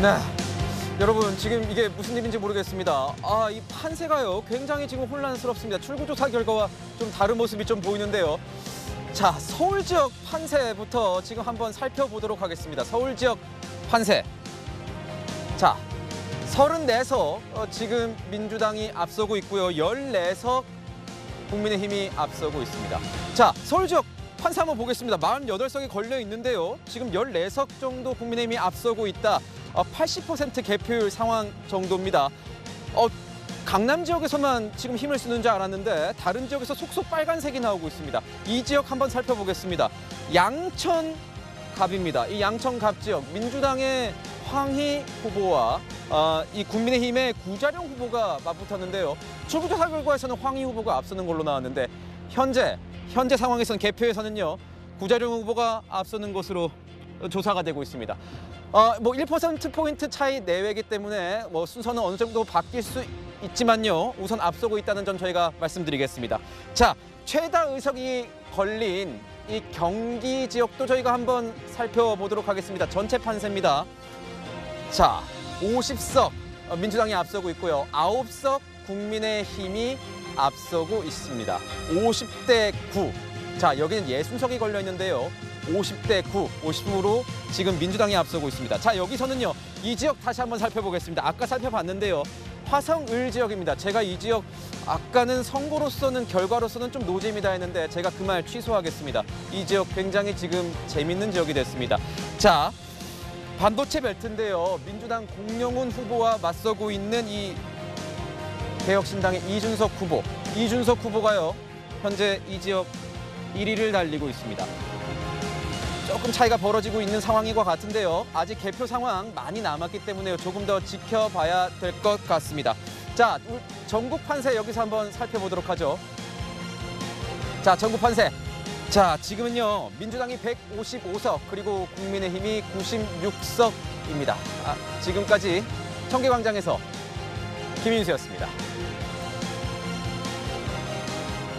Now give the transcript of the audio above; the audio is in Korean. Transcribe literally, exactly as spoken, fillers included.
네, 여러분 지금 이게 무슨 일인지 모르겠습니다. 아, 이 판세가요 굉장히 지금 혼란스럽습니다. 출구조사 결과와 좀 다른 모습이 좀 보이는데요. 자, 서울 지역 판세부터 지금 한번 살펴보도록 하겠습니다. 서울 지역 판세. 자, 서른네 석 어, 지금 민주당이 앞서고 있고요. 열네 석 국민의힘이 앞서고 있습니다. 자, 서울 지역 판세 한번 보겠습니다. 사십팔 석이 걸려 있는데요. 지금 열네 석 정도 국민의힘이 앞서고 있다. 어, 팔십 퍼센트 개표율 상황 정도입니다. 어, 강남 지역에서만 지금 힘을 쓰는 줄 알았는데 다른 지역에서 속속 빨간색이 나오고 있습니다. 이 지역 한번 살펴보겠습니다. 양천갑입니다. 이 양천갑 지역 민주당의 황희 후보와 어, 이 국민의힘의 구자룡 후보가 맞붙었는데요. 출구조사 결과에서는 황희 후보가 앞서는 걸로 나왔는데 현재 현재 상황에서는 개표에서는요 구자룡 후보가 앞서는 것으로 조사가 되고 있습니다. 어, 뭐 일 퍼센트 포인트 차이 내외이기 때문에 뭐 순서는 어느 정도 바뀔 수 있지만요. 우선 앞서고 있다는 점 저희가 말씀드리겠습니다. 자, 최다 의석이 걸린 이 경기 지역도 저희가 한번 살펴보도록 하겠습니다. 전체 판세입니다. 자, 오십 석 민주당이 앞서고 있고요. 아홉 석 국민의힘이 앞서고 있습니다. 오십 대 구. 자, 여기는 육십 석이 걸려 있는데요. 오십 대 구, 오십으로 지금 민주당이 앞서고 있습니다. 자, 여기서는요. 이 지역 다시 한번 살펴보겠습니다. 아까 살펴봤는데요. 화성을 지역입니다. 제가 이 지역 아까는 선거로서는 결과로서는 좀 노잼이다 했는데 제가 그 말 취소하겠습니다. 이 지역 굉장히 지금 재밌는 지역이 됐습니다. 자, 반도체 벨트인데요. 민주당 공영훈 후보와 맞서고 있는 이 개혁신당의 이준석 후보. 이준석 후보가요. 현재 이 지역 일 위를 달리고 있습니다. 조금 차이가 벌어지고 있는 상황인 것 같은데요. 아직 개표 상황 많이 남았기 때문에 조금 더 지켜봐야 될 것 같습니다. 자, 전국 판세 여기서 한번 살펴보도록 하죠. 자, 전국 판세. 자, 지금은요. 민주당이 백오십오 석 그리고 국민의힘이 구십육 석입니다. 아, 지금까지 청계광장에서 김인수였습니다.